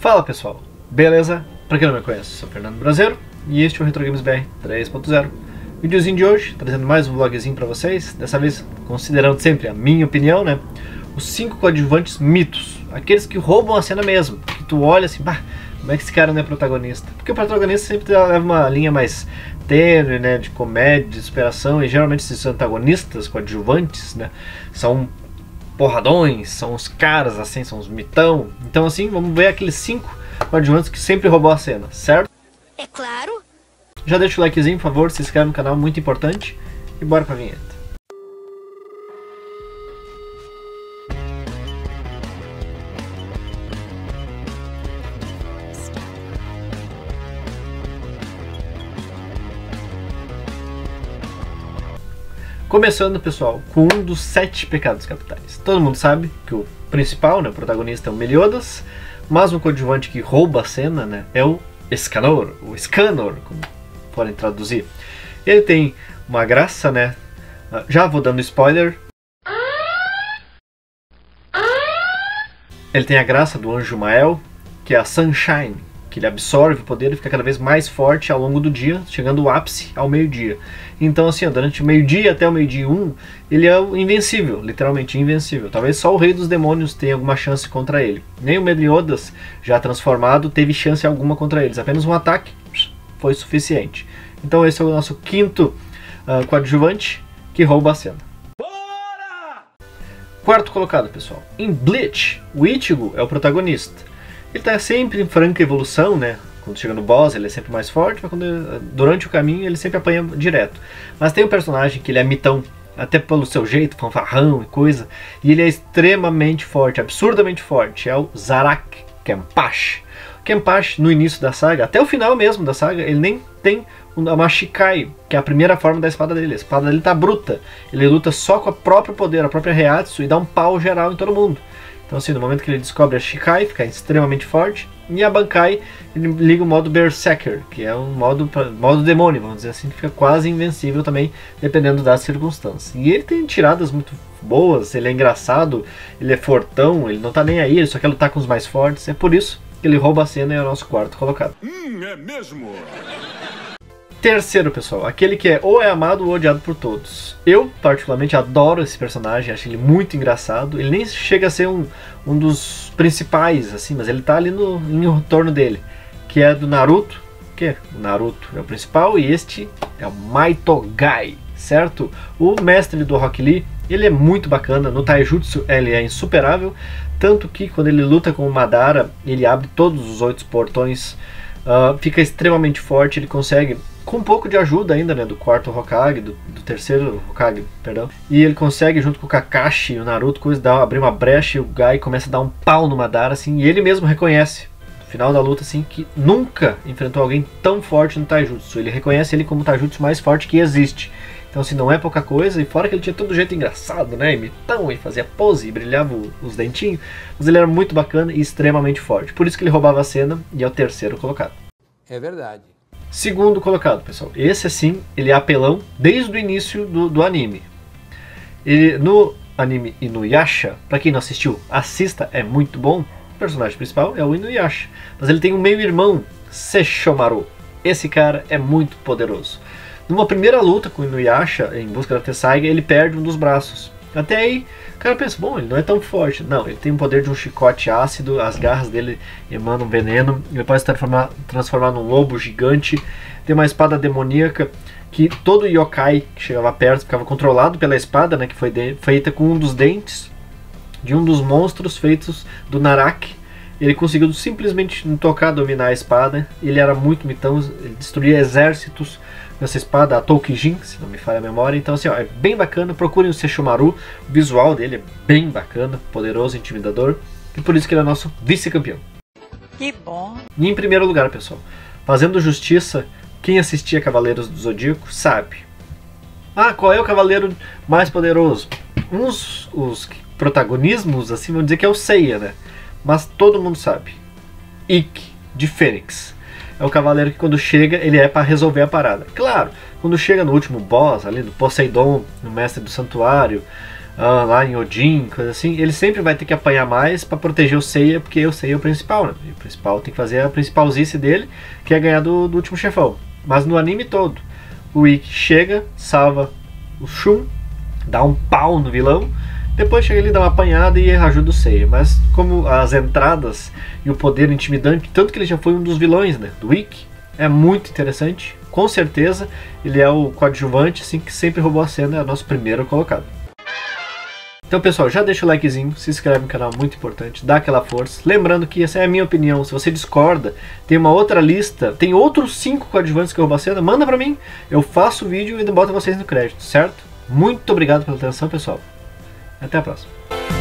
Fala pessoal, beleza? Pra quem não me conhece, sou o Fernando Brasileiro e este é o Retro Games BR 3.0. Videozinho de hoje, trazendo mais um vlogzinho pra vocês, dessa vez considerando sempre a minha opinião, né? Os 5 coadjuvantes mitos, aqueles que roubam a cena mesmo, que tu olha assim, bah, como é que esse cara não é protagonista? Porque o protagonista sempre leva uma linha mais tênue, né, de comédia, de superação, e geralmente esses antagonistas, coadjuvantes, né, são porradões, são os caras assim, são os mitão. Então assim, vamos ver aqueles 5 coadjuvantes que sempre roubou a cena, certo? É claro. Já deixa o likezinho, por favor, se inscreve no canal, muito importante, e bora pra vinheta. Começando, pessoal, com um dos 7 pecados capitais. Todo mundo sabe que o principal, né, o protagonista é o Meliodas, mas um coadjuvante que rouba a cena, né, é o Escanor, como forem traduzir. Ele tem uma graça, né, já vou dando spoiler. Ele tem a graça do Anjo Mael, que é a Sunshine, que ele absorve o poder e fica cada vez mais forte ao longo do dia, chegando ao ápice ao meio-dia. Então assim, durante o meio-dia até o meio-dia 1, ele é invencível, literalmente invencível. Talvez só o Rei dos Demônios tenha alguma chance contra ele. Nem o Meliodas, já transformado, teve chance alguma contra eles. Apenas um ataque foi suficiente. Então esse é o nosso 5º coadjuvante que rouba a cena. Quarto colocado, pessoal. Em Bleach, o Ichigo é o protagonista. Ele está sempre em franca evolução, né? Quando chega no boss ele é sempre mais forte, mas durante o caminho ele sempre apanha direto. Mas tem um personagem que ele é mitão, até pelo seu jeito, fanfarrão e coisa, e ele é extremamente forte, absurdamente forte, é o Zarak Kenpachi. Kenpachi, no início da saga, até o final mesmo da saga, ele nem tem uma Shikai, que é a primeira forma da espada dele. A espada dele tá bruta, ele luta só com o próprio poder, a própria Reiatsu, e dá um pau geral em todo mundo. Então assim, no momento que ele descobre a Shikai, fica extremamente forte, e a Bankai, ele liga o modo Berserker, que é um modo demônio, vamos dizer assim, que fica quase invencível também, dependendo das circunstâncias. E ele tem tiradas muito boas, ele é engraçado, ele é fortão, ele não tá nem aí, ele só quer lutar com os mais fortes, é por isso que ele rouba a cena e é o nosso 4º colocado. É mesmo? Terceiro, pessoal, aquele que ou é amado ou odiado por todos. Eu, particularmente, adoro esse personagem, acho ele muito engraçado. Ele nem chega a ser um dos principais, assim, mas ele tá ali em torno dele. Que é do Naruto, que o Naruto é o principal, e este é o Maitogai, certo? O mestre do Rock Lee, ele é muito bacana, no Taijutsu ele é insuperável, tanto que quando ele luta com o Madara, ele abre todos os 8 portões, fica extremamente forte, ele consegue, com um pouco de ajuda ainda, né, do 4º Hokage, do 3º Hokage, perdão, e ele consegue, junto com o Kakashi e o Naruto, abrir uma brecha, e o Gai começa a dar um pau no Madara, assim, e ele mesmo reconhece, no final da luta, assim, que nunca enfrentou alguém tão forte no Taijutsu. Ele reconhece ele como o Taijutsu mais forte que existe. Então, assim, não é pouca coisa, e fora que ele tinha todo jeito engraçado, né, imitão, e fazia pose, e brilhava os dentinhos, mas ele era muito bacana e extremamente forte. Por isso que ele roubava a cena, e é o 3º colocado. É verdade. 2º colocado, pessoal. Esse, assim, ele é apelão desde o início do anime. Ele, no anime Inuyasha, pra quem não assistiu, assista, é muito bom. O personagem principal é o Inuyasha, mas ele tem um meio-irmão, Sesshomaru. Esse cara é muito poderoso. Numa primeira luta com o Inuyasha, em busca da Tessaiga, ele perde um dos braços. Até aí, o cara pensa, bom, ele não é tão forte. Não, ele tem o poder de um chicote ácido, as garras dele emanam veneno, ele pode se transformar num lobo gigante, tem uma espada demoníaca, que todo yokai que chegava perto ficava controlado pela espada, né, que foi feita com um dos dentes de um dos monstros feitos do Narak. Ele conseguiu simplesmente tocar, dominar a espada, ele era muito mitão, ele destruía exércitos com essa espada, a Toukijin, se não me falha a memória. Então assim, ó, é bem bacana, procurem o Sesshomaru, o visual dele é bem bacana, poderoso, intimidador, e por isso que ele é nosso vice-campeão. Que bom. E em primeiro lugar, pessoal, fazendo justiça, quem assistia Cavaleiros do Zodíaco sabe. Ah, qual é o cavaleiro mais poderoso? Os protagonismos, assim, vão dizer que é o Seiya, né? Mas todo mundo sabe. Ikki, de Fênix. É o cavaleiro que quando chega, ele é para resolver a parada. Claro, quando chega no último boss, ali do Poseidon, no mestre do santuário, lá em Odin, coisa assim, ele sempre vai ter que apanhar mais pra proteger o Seiya, porque o Seiya é o principal, né? E o principal tem que fazer a principalzice dele, que é ganhar do último chefão. Mas no anime todo, o Ikki chega, salva o Shun, dá um pau no vilão, depois chega ele, dá uma apanhada e ajuda o Seiya. Mas como as entradas e o poder intimidante, tanto que ele já foi um dos vilões, né, do Ikki, é muito interessante. Com certeza ele é o coadjuvante, assim, que sempre roubou a cena, é o nosso primeiro colocado. Então pessoal, já deixa o likezinho, se inscreve no canal, muito importante, dá aquela força. Lembrando que essa é a minha opinião, se você discorda, tem uma outra lista, tem outros 5 coadjuvantes que roubam a cena, manda pra mim, eu faço o vídeo e boto vocês no crédito, certo? Muito obrigado pela atenção, pessoal. Até a próxima.